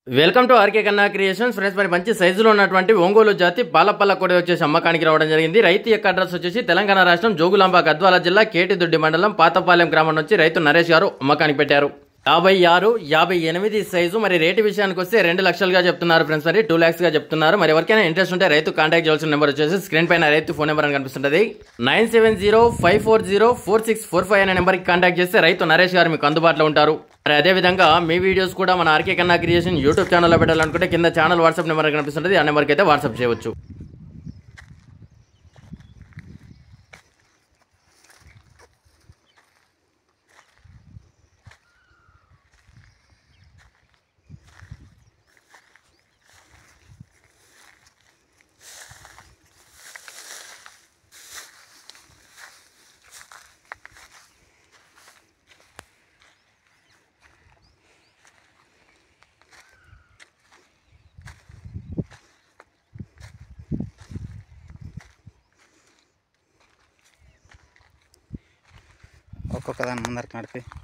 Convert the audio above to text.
Welcome to RK Kanna Creations friends. మరి మంచి సైజులో ఉన్నటువంటి ఒంగోలు జాతి పాలపల్ల కూడా వచ్చేసి అమ్మకానికి రావడం జరిగింది. రైతు యొక్క అడ్రస్ వచ్చేసి తెలంగాణ రాష్ట్రం జోగులాంబ గద్వాల జిల్లా కేటిదొడ్డి మండలం పాతపాలెం గ్రామం నుంచి రైతు నరేష్ గారు అమ్మకానికి పెట్టారు. 56, 58 సైజు. మరి రేటు విషయానికి వస్తే 2 లక్షలుగా చెప్తున్నారు ఫ్రెండ్స్. మరి 2 lakhs గా చెప్తున్నారు. మరి ఎవరికైనా ఇంట్రెస్ట్ ఉంటే రైతు కాంటాక్ట్ చేయాల్సిన నెంబర్ వచ్చేసి స్క్రీన్ పైన రైతు ఫోన్ నెంబర్ అని కనిపిస్తుంది. 9705404645 అనే నెంబర్కి కాంటాక్ట్ చేస్తే రైతు నరేష్ గారు మీకు అందుబాటులో ఉంటారు. మరి అదేవిధంగా మీ వీడియోస్ కూడా మన ఆర్కే కన్నా క్రియేషన్ యూట్యూబ్ ఛానల్లో పెట్టాలనుకుంటే కింద ఛానల్ వాట్సాప్ నెంబర్ కనిపిస్తుంది. ఆ నెంబర్కి అయితే వాట్సాప్ చేయవచ్చు. ఒక్కొక్క దాని ముందరికి నడిపి